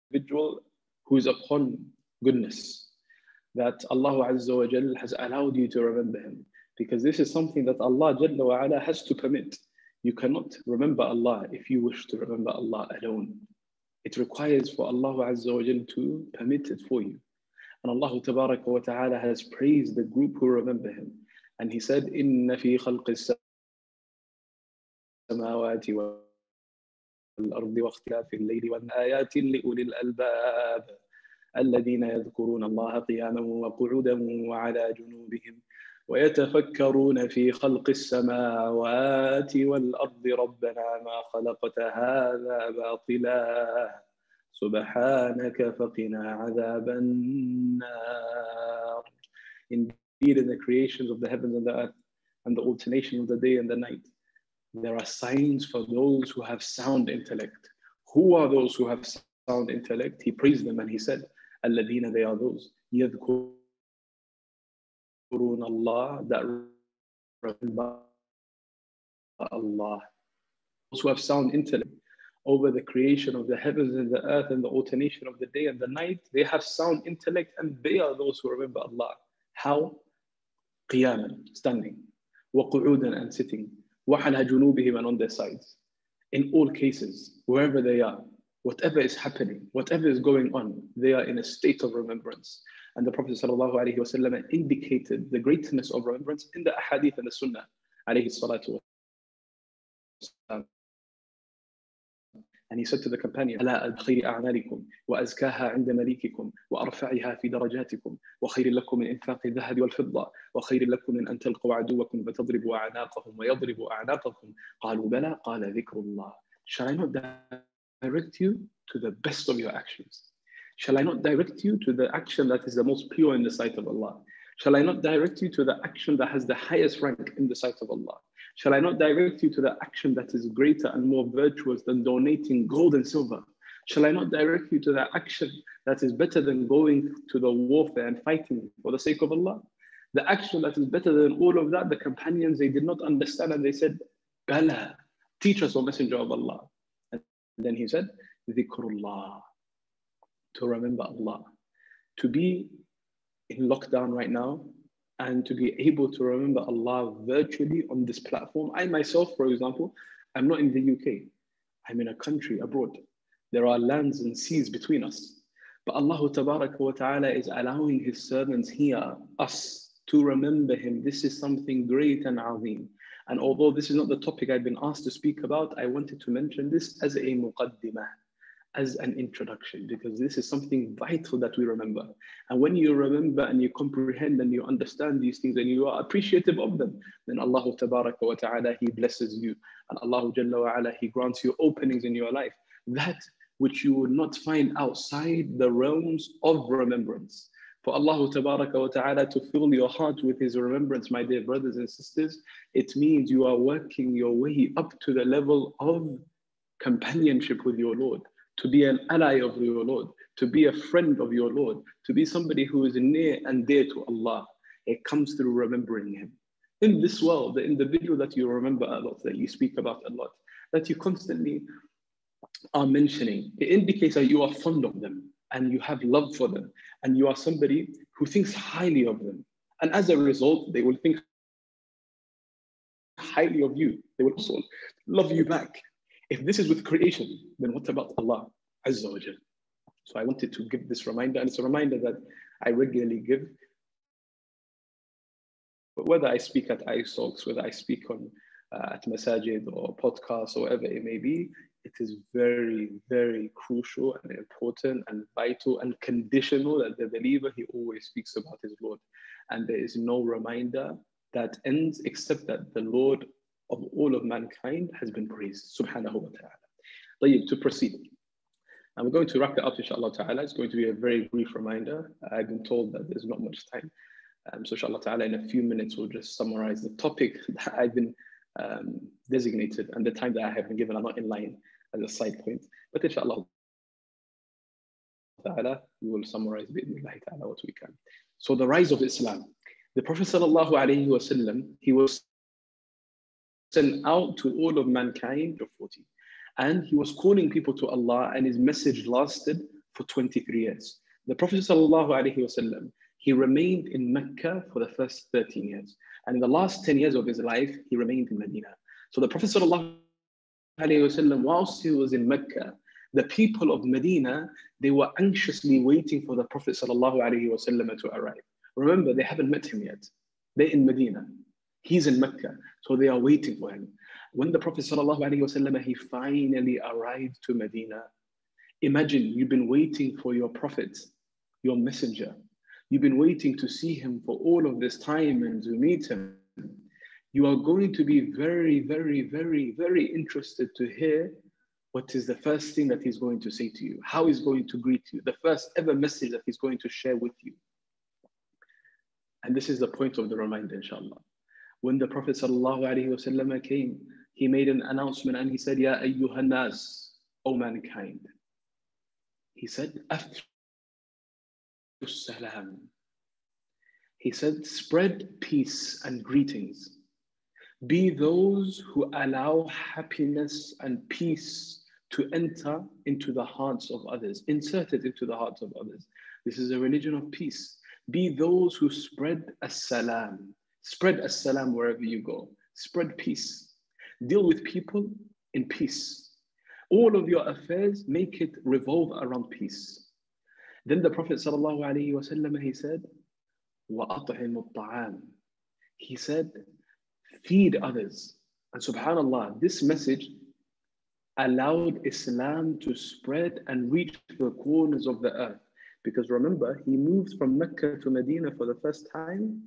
individual who is upon goodness, that Allah Azza wa Jal has allowed you to remember Him. Because this is something that Allah Jalla wa Ala has to permit. You cannot remember Allah if you wish to remember Allah alone. It requires for Allah Azza wa Jal to permit it for you. And Allah Tabaraka wa Ta'ala has praised the group who remember Him. And He said, إِنَّ فِي خَلْقِ السَّمَاوَاتِ وَالْأَرْضِ وَاخْتِلَافِ اللَّيْلِ وَالنَّهَارِ لِأُولِي الْأَلْبَابِ الَّذِينَ يَذْكُرُونَ اللَّهَ قِيَامًا وَقُعُودًا وَعَلَى جُنُوبِهِمْ ويتفكرون في خلق السماوات والأرض ربنا ما خلقت هذا باطلا سبحانك فقنا عذاب النار. Indeed, in the creations of the heavens and the earth and the alternation of the day and the night, there are signs for those who have sound intellect. Who are those who have sound intellect? He praised them and he said, الَّذِينَ, they are those يَذْكُرُونَ Allah, that remember Allah. Those who have sound intellect over the creation of the heavens and the earth and the alternation of the day and the night, they have sound intellect and they are those who remember Allah. How? قياما, standing, وقعودا, and sitting, وعلى جنوبهم, and on their sides. In all cases, wherever they are, whatever is happening, whatever is going on, they are in a state of remembrance. And the Prophet ﷺ indicated the greatness of remembrance in the ahadith and the sunnah, alayhi salatu wasalam. And he said to the companion, ألا خير أعمالكم وأزكاها عند مليككم وأرفعها في درجاتكم وخير لكم من إنفاق الذهب والفضة وخير لكم من أن تلقوا عدوكم فتضربوا أعناقهم ويضربوا أعناقكم قالوا بلى قال ذكر الله. Shall I not direct you to the best of your actions? Shall I not direct you to the action that is the most pure in the sight of Allah? Shall I not direct you to the action that has the highest rank in the sight of Allah? Shall I not direct you to the action that is greater and more virtuous than donating gold and silver? Shall I not direct you to the action that is better than going to the warfare and fighting for the sake of Allah? The action that is better than all of that, the companions, they did not understand and they said, Bala, teach us, O Messenger of Allah. And then he said, Dhikrullah, to remember Allah. To be in lockdown right now, and to be able to remember Allah virtually on this platform. I myself, for example, I'm not in the UK. I'm in a country abroad. There are lands and seas between us. But Allah Tabaraka wa Ta'ala is allowing His servants here, us, to remember Him. This is something great and azim. And although this is not the topic I've been asked to speak about, I wanted to mention this as a muqaddimah, as an introduction, because this is something vital that we remember. And when you remember and you comprehend and you understand these things and you are appreciative of them, then Allah Tabaraka wa Ta'ala, He blesses you. And Allah Jalla wa Ala, He grants you openings in your life, that which you would not find outside the realms of remembrance. For Allah Tabaraka wa Ta'ala to fill your heart with His remembrance, my dear brothers and sisters, it means you are working your way up to the level of companionship with your Lord, to be an ally of your Lord, to be a friend of your Lord, to be somebody who is near and dear to Allah. It comes through remembering Him. In this world, the individual that you remember a lot, that you speak about a lot, that you constantly are mentioning, it indicates that you are fond of them and you have love for them and you are somebody who thinks highly of them. And as a result, they will think highly of you. They will also love you back. If this is with creation, then what about Allah Azza wa Jal? So I wanted to give this reminder, and it's a reminder that I regularly give. But whether I speak at ISOX, whether I speak on at Masajid or podcasts or whatever it may be, it is very, very crucial and important and vital and conditional that the believer, he always speaks about his Lord. And there is no reminder that ends except that the Lord of all of mankind has been praised, subhanahu wa ta'ala. To proceed. And we're going to wrap it up, inshallah ta'ala. It's going to be a very brief reminder. I've been told that there's not much time. So inshallah ta'ala, in a few minutes, we'll just summarize the topic that I've been designated and the time that I have been given. I'm not in line as a side point. But inshallah ta'ala, we will summarize bi'idhnillahi ta'ala what we can. So the rise of Islam. The Prophet sallallahu alayhi wa sallam, he was sent out to all of mankind of 40. And he was calling people to Allah, and his message lasted for 23 years. The Prophet ﷺ, he remained in Mecca for the first 13 years. And in the last 10 years of his life, he remained in Medina. So the Prophet ﷺ, whilst he was in Mecca, the people of Medina, they were anxiously waiting for the Prophet ﷺ to arrive. Remember, they haven't met him yet. They're in Medina. He's in Mecca. So they are waiting for him. When the Prophet ﷺ, he finally arrived to Medina, imagine you've been waiting for your Prophet, your messenger. You've been waiting to see him for all of this time and to meet him. You are going to be very, very, very, very interested to hear what is the first thing that he's going to say to you, how he's going to greet you, the first ever message that he's going to share with you. And this is the point of the reminder, inshallah. When the Prophet ﷺ came, he made an announcement and he said, Ya ayyuhan nas, O mankind. He said, Afshu salam. He said, spread peace and greetings. Be those who allow happiness and peace to enter into the hearts of others, insert it into the hearts of others. This is a religion of peace. Be those who spread as-salam. Spread as-salam wherever you go. Spread peace. Deal with people in peace. All of your affairs, make it revolve around peace. Then the Prophet ﷺ, he said, وَأَطْعِمُ الطَّعَامِ. He said, feed others. And subhanAllah, this message allowed Islam to spread and reach the corners of the earth. Because remember, he moved from Mecca to Medina for the first time.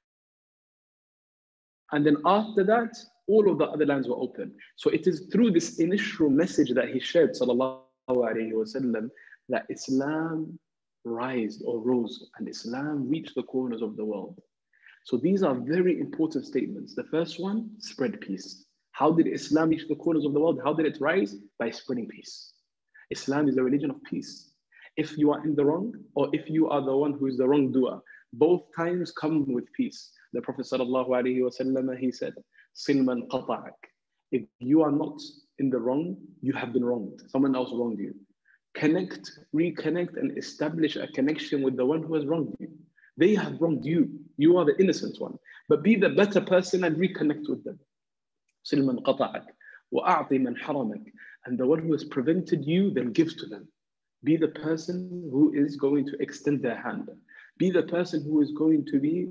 And then after that, all of the other lands were open. So it is through this initial message that he shared, sallallahu alayhi wasallam, that Islam rose and Islam reached the corners of the world. So these are very important statements. The first one, spread peace. How did Islam reach the corners of the world? How did it rise? By spreading peace. Islam is a religion of peace. If you are in the wrong, or if you are the one who is the wrongdoer, both times come with peace. The Prophet ﷺ, he said, Silman qata'ak. If you are not in the wrong, you have been wronged. Someone else wronged you. Connect, reconnect, and establish a connection with the one who has wronged you. They have wronged you. You are the innocent one. But be the better person and reconnect with them. Silman qata'ak. Wa'a'ti man haramak. And the one who has prevented you, then give to them. Be the person who is going to extend their hand. Be the person who is going to be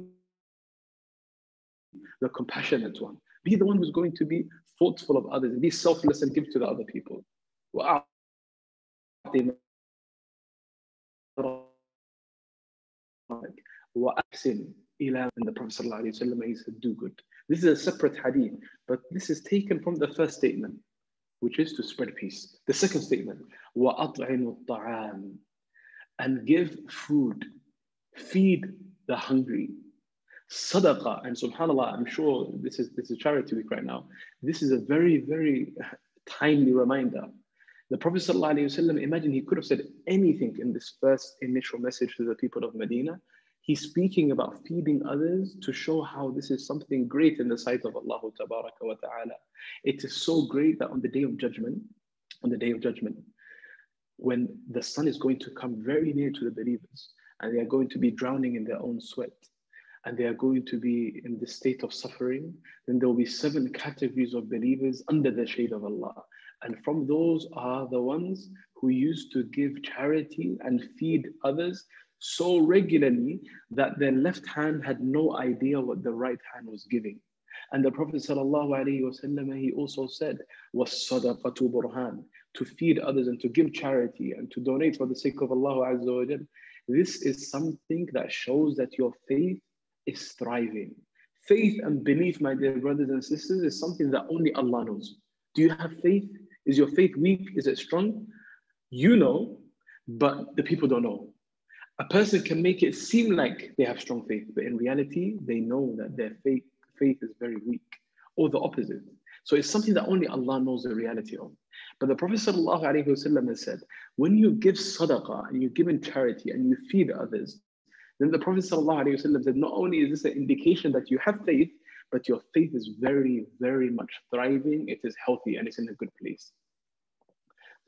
the compassionate one. Be the one who's going to be thoughtful of others. Be selfless and give to the other people. And the Prophet ﷺ, he said, do good. This is a separate hadith, but this is taken from the first statement, which is to spread peace. The second statement, وَأَطْعِمُ الطَّعَامِ, and give food, feed the hungry. Sadaqah, and subhanAllah, I'm sure this is charity week right now. This is a very, very timely reminder. The Prophet ﷺ, imagine he could have said anything in this first initial message to the people of Medina. He's speaking about feeding others to show how this is something great in the sight of Allah Tabaraka wa Ta'ala. It is so great that on the day of judgment, when the sun is going to come very near to the believers and they are going to be drowning in their own sweat and they are going to be in this state of suffering, then there will be 7 categories of believers under the shade of Allah. And from those are the ones who used to give charity and feed others so regularly that their left hand had no idea what the right hand was giving. And the Prophet ﷺ, he also said, وَالصَّدَقَةُ بُرْهَانٌ, to feed others and to give charity and to donate for the sake of Allah Azza wa Jal. This is something that shows that your faith is thriving. Faith and belief, my dear brothers and sisters, is something that only Allah knows. Do you have faith? Is your faith weak? Is it strong? You know, but the people don't know. A person can make it seem like they have strong faith, but in reality, they know that their faith is very weak, or the opposite. So it's something that only Allah knows the reality of. But the Prophet ﷺ has said, when you give sadaqah and you give in charity and you feed others, then the Prophet ﷺ said, not only is this an indication that you have faith, but your faith is very, very much thriving, it is healthy, and it's in a good place.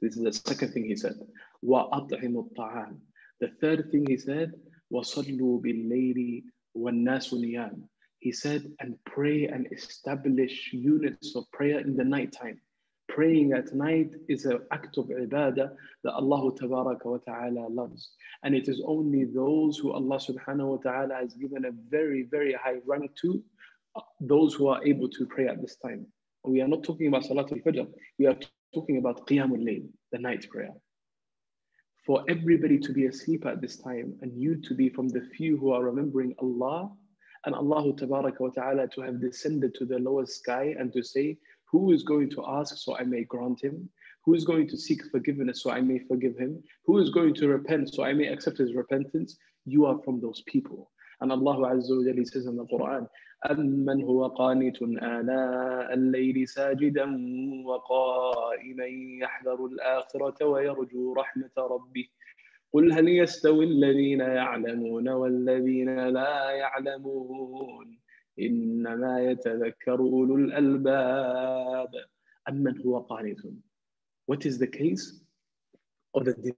This is the second thing he said. وَأَطْعِمُوا الطَّعَامِ. The third thing he said, وَصَلُّوا بِاللَّيْلِ وَالنَّاسُ نِيَامٌ. He said, and pray and establish units of prayer in the nighttime. Praying at night is an act of ibadah that Allah Tabaraka wa Ta'ala loves. And it is only those who Allah Subhanahu wa Ta'ala has given a very, very high rank to, those who are able to pray at this time. We are not talking about Salatul Fajr. We are talking about Qiyamul Layl, the night prayer. For everybody to be asleep at this time and you to be from the few who are remembering Allah, and Allah Tabaraka wa Ta'ala to have descended to the lowest sky and to say, who is going to ask so I may grant him? Who is going to seek forgiveness so I may forgive him? Who is going to repent so I may accept his repentance? You are from those people. And Allah Azza wa Jalla says in the Quran, أَمَّنْ هُوَ قَانِتٌ آنَاءَ اللَّيْلِ سَاجِدًا وَقَائِمًا يَحْذَرُ الْآخِرَةَ وَيَرْجُو رَحْمَةَ رَبِّهِ قُلْ هَلْ يَسْتَوِي الَّذِينَ يَعْلَمُونَ وَالَّذِينَ لَا يَعْلَمُونَ إِنَّمَا يَتَذَكَّرُ أُولُو الْأَلْبَابِ أَمَّنْ هُوَ قَانِتٌ. What is the case of the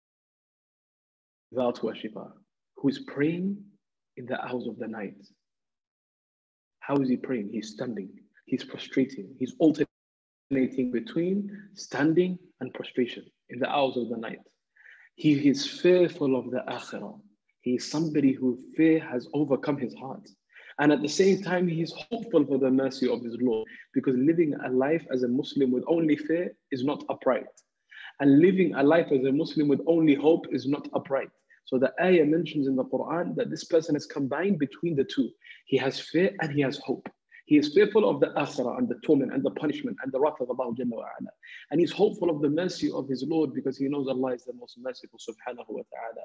devout worshipper who is praying in the hours of the night? How is he praying? He's standing, he's prostrating, he's alternating between standing and prostration in the hours of the night. He is fearful of the akhirah. He is somebody who fear has overcome his heart. And at the same time, he is hopeful for the mercy of his Lord, because living a life as a Muslim with only fear is not upright. And living a life as a Muslim with only hope is not upright. So the ayah mentions in the Quran that this person has combined between the two. He has fear and he has hope. He is fearful of the akhirah and the torment and the punishment and the wrath of Allah Jalla wa Ala. And he's hopeful of the mercy of his Lord because he knows Allah is the most merciful subhanahu wa ta'ala.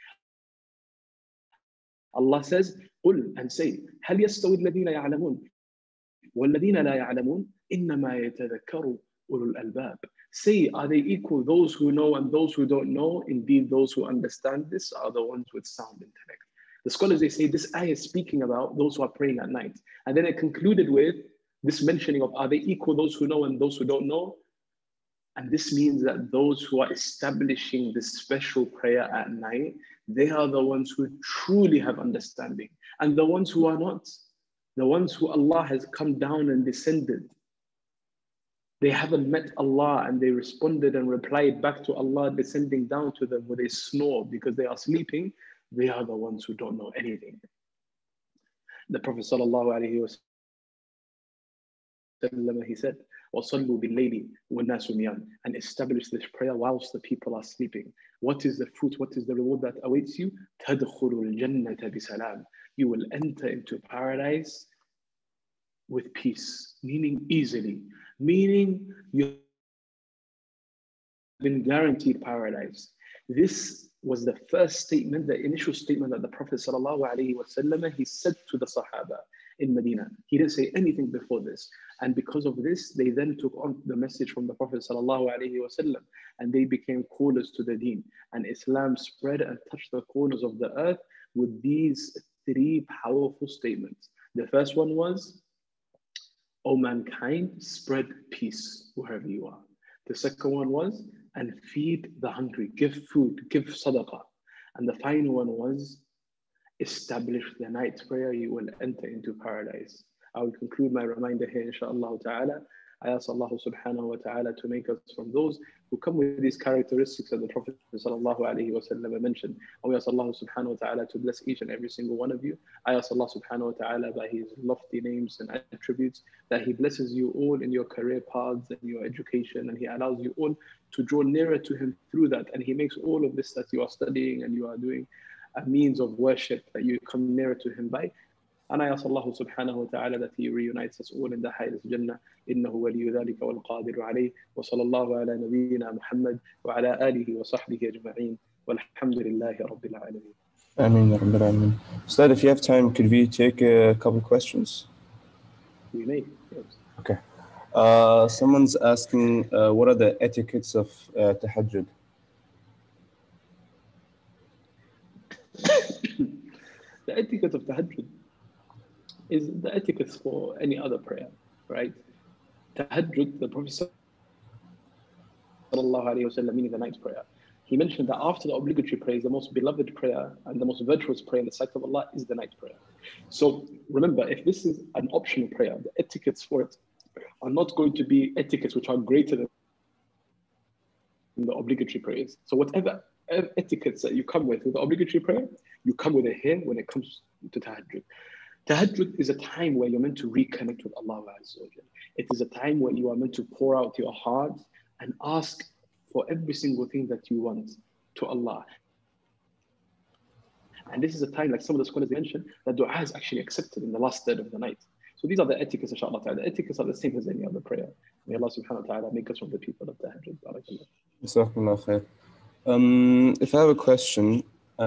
Allah says, قُلْ, and say, هَلْ يَسْتَوِي الَّذِينَ يَعْلَمُونَ وَالَّذِينَ لَا يَعْلَمُونَ إِنَّمَا يَتَذَكَّرُ أُولُو الْأَلْبَابِ. Say, are they equal, those who know and those who don't know? Indeed, those who understand this are the ones with sound intellect. The scholars, they say this ayah is speaking about those who are praying at night. And then it concluded with this mentioning of, are they equal, those who know and those who don't know? And this means that those who are establishing this special prayer at night, they are the ones who truly have understanding. And the ones who are not, the ones who Allah has come down and descended, they haven't met Allah and they responded and replied back to Allah descending down to them with a snore because they are sleeping. They are the ones who don't know anything. The Prophet ﷺ, he said, وَصَلُّوا بِاللَّيْلِ وَالنَّاسُ نِيَامٌ, and establish this prayer whilst the people are sleeping. What is the fruit? What is the reward that awaits you? تَدْخُلُ الْجَنَّةَ بِسَلَامٍ. You will enter into paradise with peace, meaning easily, meaning you have been guaranteed paradise. This was the first statement, the initial statement that the Prophet ﷺ, he said to the Sahaba in Medina. He didn't say anything before this. And because of this, they then took on the message from the Prophet ﷺ, and they became callers to the deen. And Islam spread and touched the corners of the earth with these three powerful statements. The first one was, O mankind, spread peace wherever you are. The second one was, and feed the hungry, give food, give sadaqah. And the final one was, establish the night prayer, you will enter into paradise. I will conclude my reminder here, inshaAllah ta'ala. I ask Allah subhanahu wa ta'ala to make us from those who come with these characteristics that the Prophet sallallahu alayhi wa sallam mentioned. And we ask Allah subhanahu wa ta'ala to bless each and every single one of you. I ask Allah subhanahu wa ta'ala by His lofty names and attributes that He blesses you all in your career paths and your education, and He allows you all to draw nearer to Him through that. And He makes all of this that you are studying and you are doing a means of worship that you come nearer to Him by. And I ask Allah subhanahu wa ta'ala that He reunites us all in the highest Jannah. إنه ولي ذلك والقادر عليه وصلى الله على نبينا محمد وعلى آله وصحبه أجمعين والحمد لله رب العالمين. Ameen ya Rabbil Alameen. Ustad, if you have time, could we take a couple questions? We may, yes. Okay. Someone's asking, what are the etiquettes of tahajjud? The etiquette of tahajjud is the etiquette for any other prayer, right? Tahajjud, the Prophet sallallahu alayhi wa sallam, meaning the night prayer, he mentioned that after the obligatory prayers, the most beloved prayer and the most virtuous prayer in the sight of Allah is the night prayer. So remember, if this is an optional prayer, the etiquettes for it are not going to be etiquettes which are greater than the obligatory prayers. So whatever etiquettes that you come with the obligatory prayer, you come with it here when it comes to tahajjud. Tahajjud is a time where you're meant to reconnect with Allah Azza wa Jal. It is a time where you are meant to pour out your heart and ask for every single thing that you want to Allah. And this is a time, like some of the scholars mentioned, that dua is actually accepted in the last third of the night. So these are the etiquettes, inshallah ta'ala. The etiquettes are the same as any other prayer. May Allah subhanahu wa ta'ala make us from the people of tahajjud. Barakallah. Jazakumullah khair. If I have a question,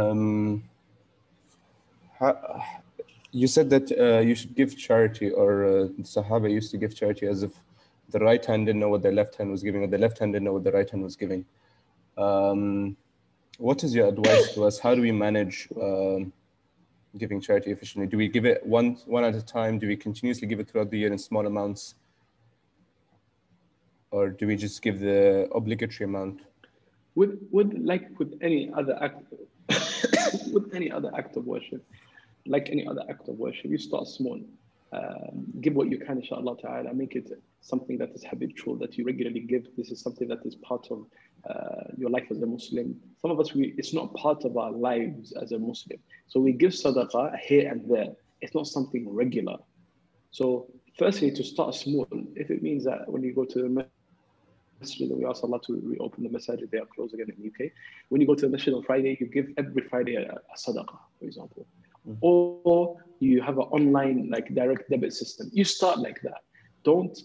you said that you should give charity, or the Sahaba used to give charity as if the right hand didn't know what the left hand was giving, or the left hand didn't know what the right hand was giving. What is your advice to us? How do we manage giving charity efficiently? Do we give it one at a time? Do we continuously give it throughout the year in small amounts? Or do we just give the obligatory amount? With any other act, with any other act of worship, you start small. Give what you can, inshallah ta'ala. Make it something that is habitual, that you regularly give. This is something that is part of your life as a Muslim. Some of us, it's not part of our lives as a Muslim. So we give sadaqah here and there. It's not something regular. So firstly, to start small, if it means that when you go to the masjid, we ask Allah to reopen the masjid, they are closed again in the UK. When you go to the masjid on Friday, you give every Friday a sadaqah, for example. Or you have an online direct debit system. You start like that. Don't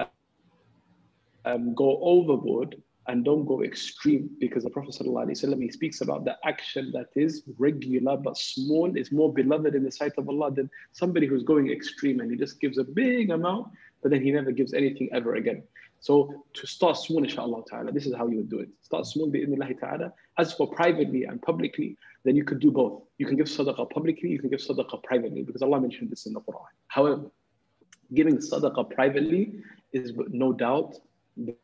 go overboard and don't go extreme, because the Prophet ﷺ, he speaks about the action that is regular but small is more beloved in the sight of Allah than somebody who's going extreme and he just gives a big amount, but then he never gives anything ever again. So to start small, inshallah ta'ala, this is how you would do it. Start small, bi'idhnillahi ta'ala. As for privately and publicly, then you could do both. You can give sadaqah publicly, you can give sadaqah privately, because Allah mentioned this in the Quran. However, giving sadaqah privately is no doubt the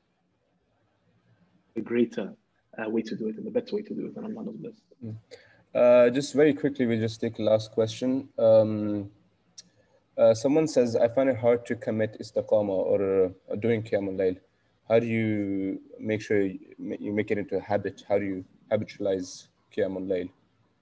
greater way to do it and the better way to do it, and Allah knows best. Just very quickly, we'll just take the last question. Someone says, I find it hard to commit istiqamah or doing qiyam al-layl. How do you make sure you make it into a habit? How do you habitualize qiyam al-layl?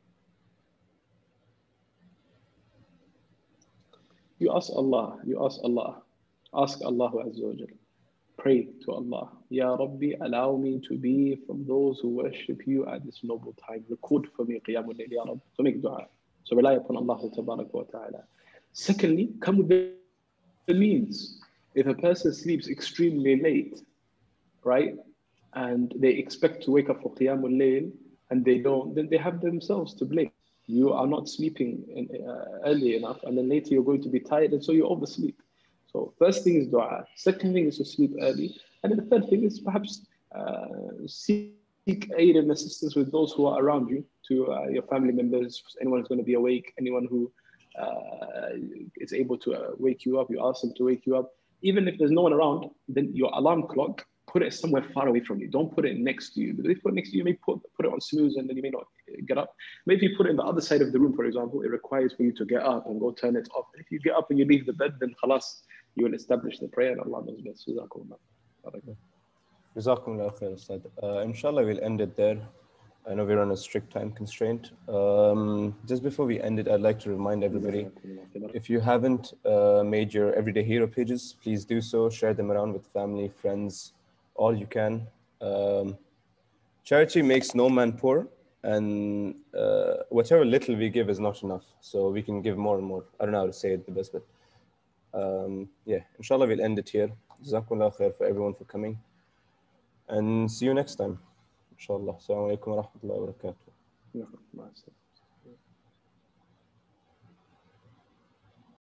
You ask Allah. Ask Allah Azza wa Jal. Pray to Allah. Ya Rabbi, allow me to be from those who worship you at this noble time. Record for me qiyam al-layl, Ya Rabbi. So make dua. So rely upon Allah tabarak wa ta'ala. Secondly, come with the means. If a person sleeps extremely late, right, and they expect to wake up for qiyam al-layl and they don't, then they have themselves to blame. You are not sleeping early enough, and then later you're going to be tired, and so you oversleep. So first thing is dua. Second thing is to sleep early. And then the third thing is perhaps seek aid and assistance with those who are around you, to your family members, anyone who's going to be awake, anyone who is able to wake you up. You ask them to wake you up. Even if there's no one around, then your alarm clock, put it somewhere far away from you. Don't put it next to you. Because if you put it next to you, you may put it on snooze and then you may not get up. Maybe if you put it on the other side of the room, for example, it requires for you to get up and go turn it off. If you get up and you leave the bed, then khalas, you will establish the prayer and Allah knows best. Jazakumullah khair, Ustad. Inshallah, we'll end it there. I know we're on a strict time constraint. Just before we end it, I'd like to remind everybody, if you haven't made your Everyday Hero pages, please do so. Share them around with family, friends, all you can. Charity makes no man poor, and whatever little we give is not enough. So we can give more and more. I don't know how to say it the best, but yeah, inshallah, we'll end it here. Jazakumullah khair for everyone for coming. And see you next time. Inshallah. Assalamu alaikum wa rahmatullahi wa barakatuh.